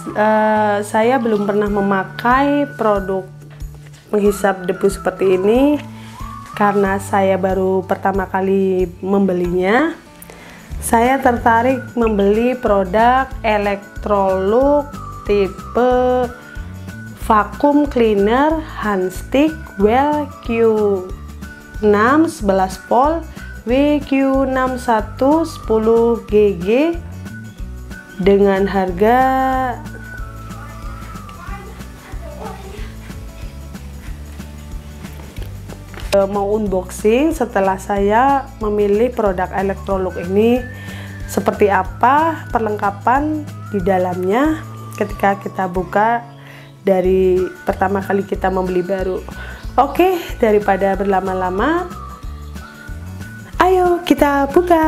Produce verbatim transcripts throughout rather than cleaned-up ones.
uh, saya belum pernah memakai produk penghisap debu seperti ini karena saya baru pertama kali membelinya. Saya tertarik membeli produk Electrolux tipe vacuum cleaner handstick Well Q enam sebelas volt W Q enam satu sepuluh G G dengan harga mau unboxing setelah saya memilih produk Electrolux ini, seperti apa perlengkapan di dalamnya ketika kita buka dari pertama kali kita membeli baru. Oke, daripada berlama-lama, ayo kita buka.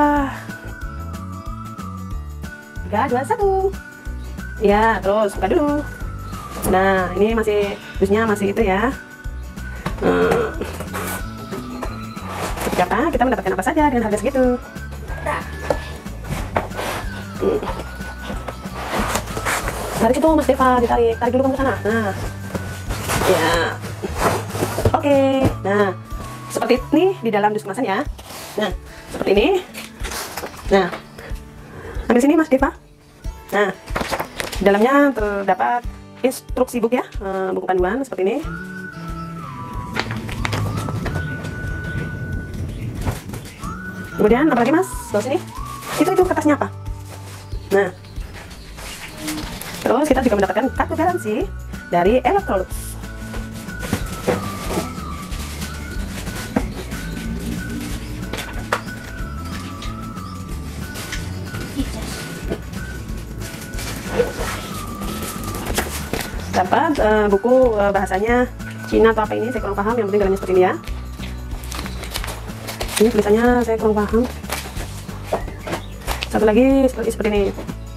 Tiga, dua, satu. Ya, terus buka dulu. Nah, ini masih dusnya masih itu ya. Hmm. Seperti apa? Kita mendapatkan apa saja dengan harga segitu? Hmm. Dari situ Mas Deva ditarik, tarik dulu kamu ke sana. Nah, ya, oke. Okay. Nah, seperti ini di dalam dus kemasan ya. Nah, seperti ini. Nah, ambil sini Mas Deva. Nah, di dalamnya terdapat instruksi buku ya, buku panduan seperti ini. Kemudian apa lagi Mas? Terus sini. Itu itu kertasnya apa? Nah, terus kita juga mendapatkan kartu garansi dari Electrolux. Dapat uh, buku uh, bahasanya Cina atau apa ini, saya kurang paham. Yang penting dalamnya seperti ini ya. Ini tulisannya saya kurang paham. Satu lagi seperti seperti ini.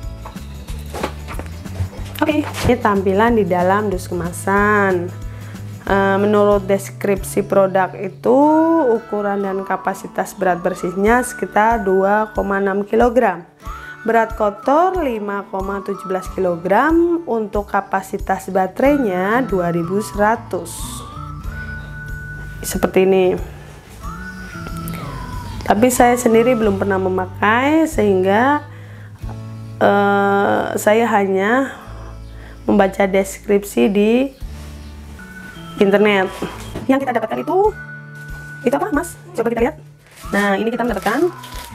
Oke, okay. Ini tampilan di dalam dus kemasan. Uh, menurut deskripsi produk itu ukuran dan kapasitas berat bersihnya sekitar dua koma enam kilogram. Berat kotor lima koma satu tujuh kilogram. Untuk kapasitas baterainya dua ribu seratus. Seperti ini. Tapi saya sendiri belum pernah memakai sehingga uh, saya hanya membaca deskripsi di internet. Yang kita dapatkan itu itu apa Mas? Coba kita lihat. Nah, ini kita mendapatkan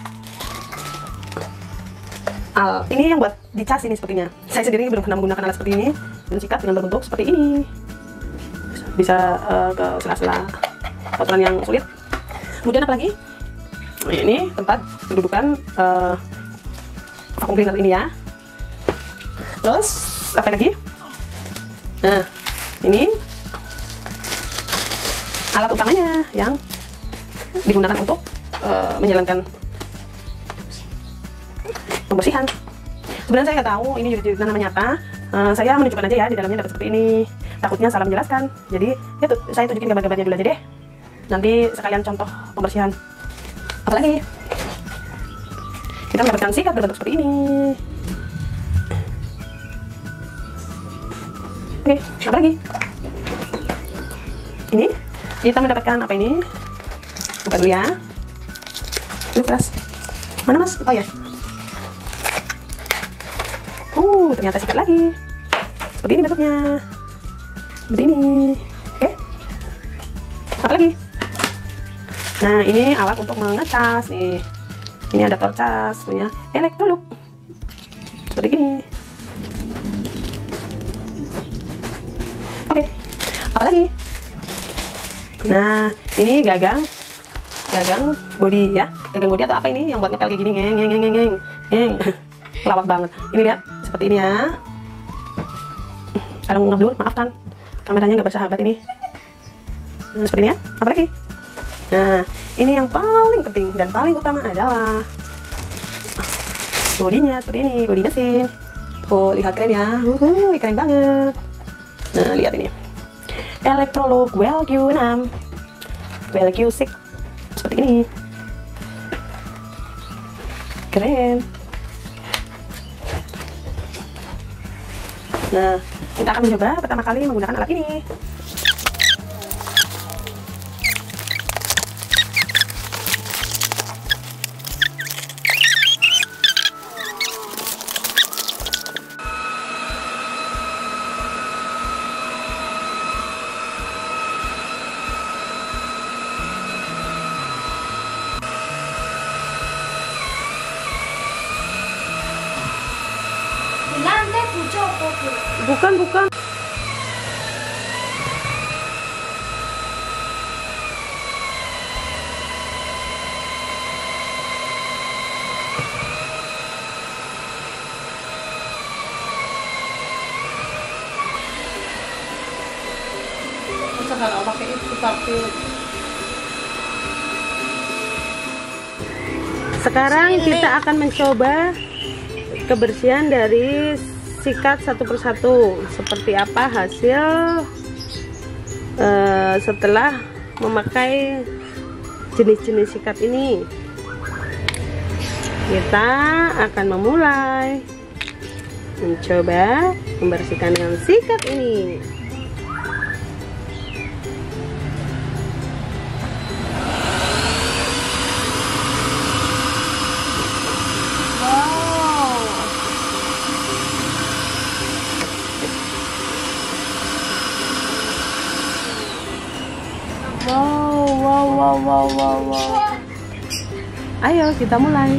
al ini yang buat dicas ini sepertinya. Saya sendiri belum pernah menggunakan alat seperti ini. Dan sikat dengan berbentuk seperti ini. Bisa uh, ke sela-sela kotoran yang sulit. Kemudian apa lagi? Ini tempat kedudukan uh, vacuum cleaner ini ya. Terus apa lagi? Nah, ini alat utamanya yang digunakan untuk uh, menjalankan pembersihan. Sebenarnya saya nggak tahu ini unit-unitnya namanya apa. Uh, saya menunjukkan aja ya di dalamnya dapat seperti ini. Takutnya salah menjelaskan. Jadi ya tuh, saya tunjukin gambar-gambarnya dulu aja deh. Nanti sekalian contoh pembersihan. Apalagi kita mendapatkan sikat berbentuk seperti ini. Oke, apa lagi? Ini kita mendapatkan apa ini? Buka dulu ya. Ini keras. Mana Mas? Oh ya. Uh, ternyata sikat lagi. Seperti ini bentuknya. Seperti ini. Oke. Apa lagi? Nah, ini alat untuk mengecas nih. Ini adaptor cas punya Electrolux. Seperti ini. Oke. Apa lagi? Nah, ini gagang. Gagang body ya. Gagang body atau apa ini yang buat ngepel kayak gini, ngeng ngeng ngeng ngeng. Ngeng. Lawak banget. Ini lihat seperti ini ya. Kadang ngeblur, maafkan. Kameranya nggak bersahabat ini. Nah, seperti ini ya. Apa lagi? Nah, ini yang paling penting dan paling utama adalah bodinya seperti ini, bodi mesin. Tuh, lihat keren ya. Uhuh, keren banget. Nah, lihat ini. Electrolux Well Q enam. Well Q enam. Seperti ini. Keren. Nah, kita akan mencoba pertama kali menggunakan alat ini. Bukan, bukan. Kalau pakai itu tapi sekarang kita akan mencoba kebersihan dari sikat satu persatu, seperti apa hasil uh, setelah memakai jenis-jenis sikat ini. Kita akan memulai mencoba membersihkan dengan sikat ini. Wow, wow, wow, wow, wow, wow. Ayo kita mulai.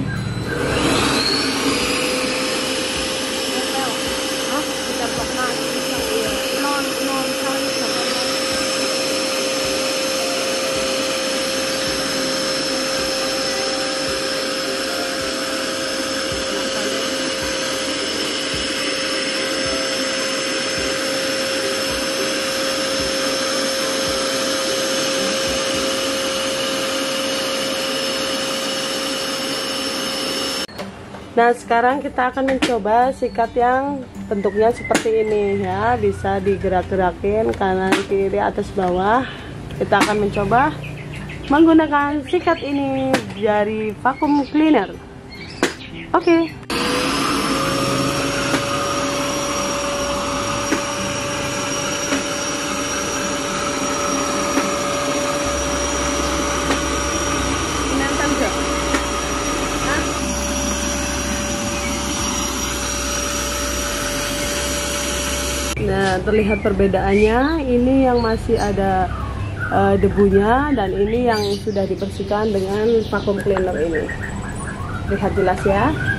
Nah, sekarang kita akan mencoba sikat yang bentuknya seperti ini ya, bisa digerak-gerakin kanan kiri atas bawah. Kita akan mencoba menggunakan sikat ini dari vacuum cleaner. Oke. Okay. Nah, terlihat perbedaannya. Ini yang masih ada uh, debunya, dan ini yang sudah dibersihkan dengan vacuum cleaner ini. Lihat jelas ya.